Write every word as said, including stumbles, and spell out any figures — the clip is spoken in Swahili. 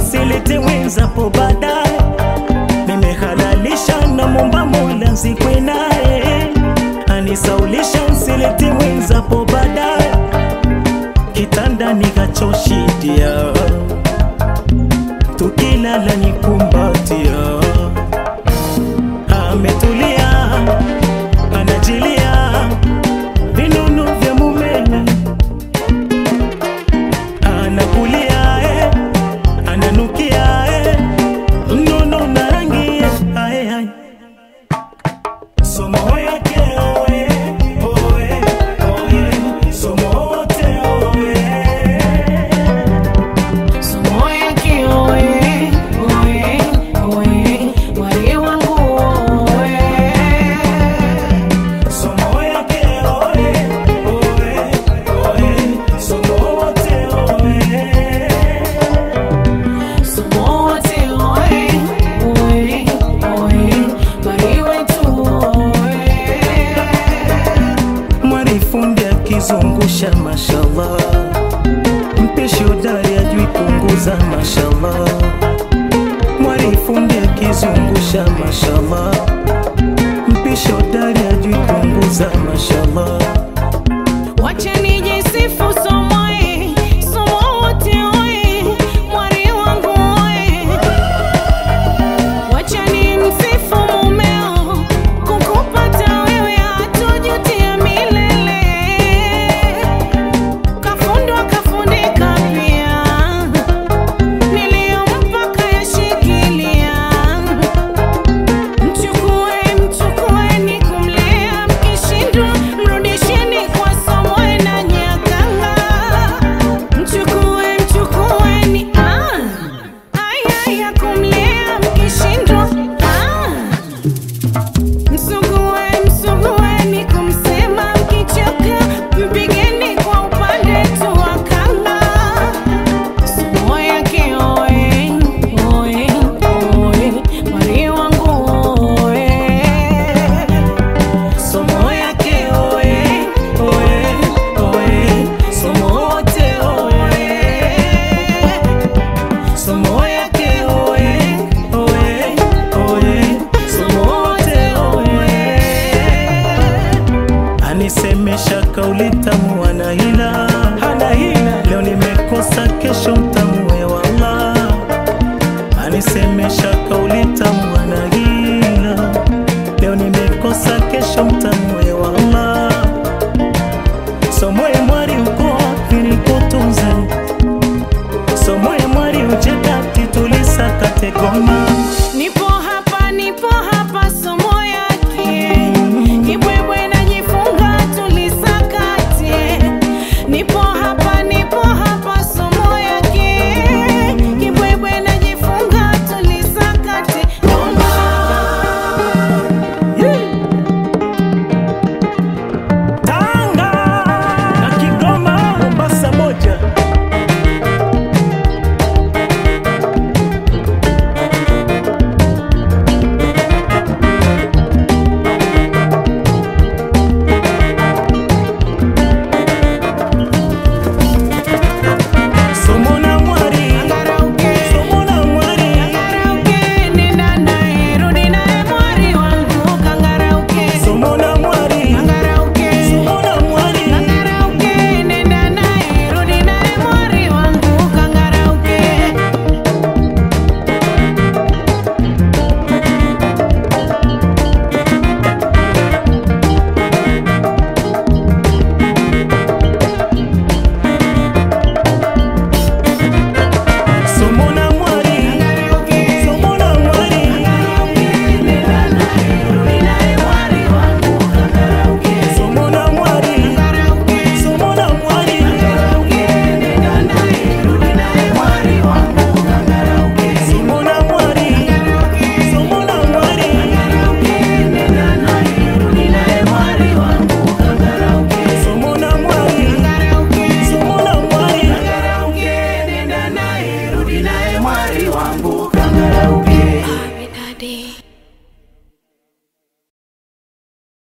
silete wenza po baadaye. Nimehalalisha na momba Mola nzikwe naye, anisaulisha silete wenza po baadaye. Kitanda nikachoshidia, tukilala nikumbatia. Ametulia, anajilia vinunu vya mume. Anakulia eh, ananukia eh, mnono na rangi eh, ae ae. Somo yake oe, oe, oe, somo wote oe. Somo yake oe, oe, oe, wali wangu oe. Somo yake oe, oe, oe, somo wote oe. Somo wote oe, oe, oe, wali wetu oe. Mwarifundi akizungusha mashallah, mpishi hodari ajui punguza mashallah. Mwarifundi akizungusha mashallah, mpishi hodari ajui punguza mashallah. Wacha nijisifu somo eh, somo wote oe, mwari wangu oe. Wacha nimsifu mumeo, kukupata wewe hatojutia milele. Kafundwa kafundika pia, niliyompa kayashikilia. Mchukue, mchukueni kumlea, mkishindwa mrudisheni kwa Somo na Nyakanga. Mchukue, mchukueni ah, aya ya kumlea, mkishindwa ah. Msugue, msugueni kumsema, mkichoka mpigeni kwa upande tu wa kanga. Somo yake oe, oe, oe, mwari wangu oe. Somo yake oe, oe, oe, somo wote oe. Somo yake oe, oe, oe, somo wote oe. Anisemesha kauli tamu ana hila, hana hila. Leo nimekosa kesho mtamue wallah. Anisemesha kauli tamu ana hila, leo nimekosa kesho mtamue wallah. Somo ya mwari uko wapi nikutunze, somo ya mwari ujeka titulisa kategoma.